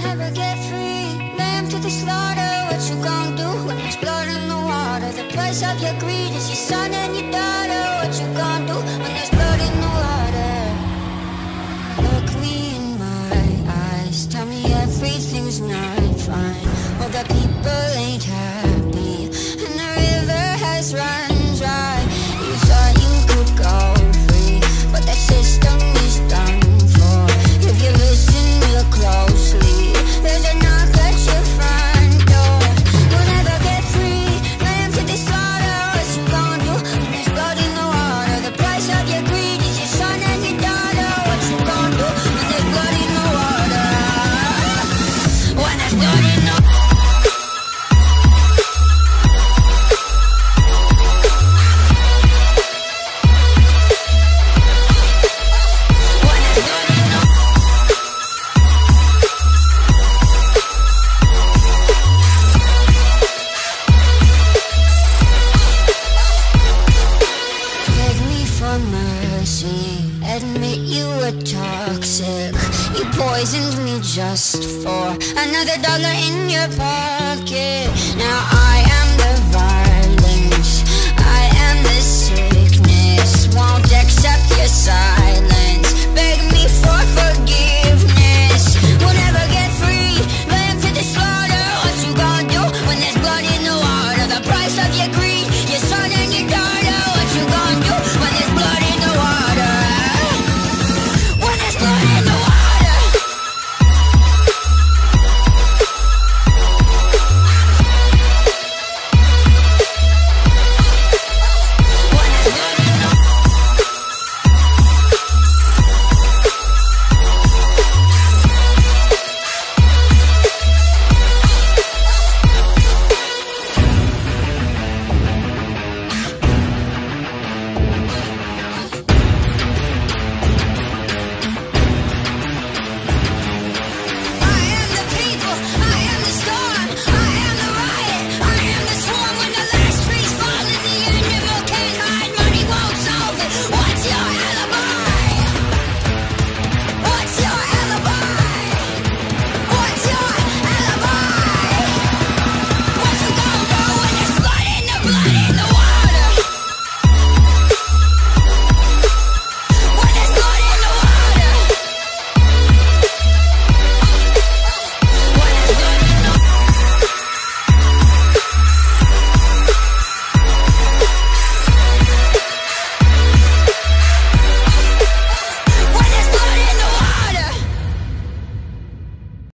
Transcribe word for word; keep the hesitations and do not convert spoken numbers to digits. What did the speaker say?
never get free. Lamb to the slaughter, what you gon' do when there's blood in the water? The price of your greed is your son and your daughter. What you gon' do when there's blood in the water? Look me in my eyes, tell me everything's not fine. All the people ain't happy, and the river has run dry. You thought you could go free, but that system is done for. If you listen real closely, there's a knock at your front door. You'll never get free, lamb to the slaughter. What you gon' do when there's blood in the water? The price of your greed is your son and your daughter. What you gon' do when there's blood in the water? When there's blood in the water. Admit you were toxic. You poisoned me just for another dollar in your pocket. Now I am the violence, I am the sickness. Won't accept your silence.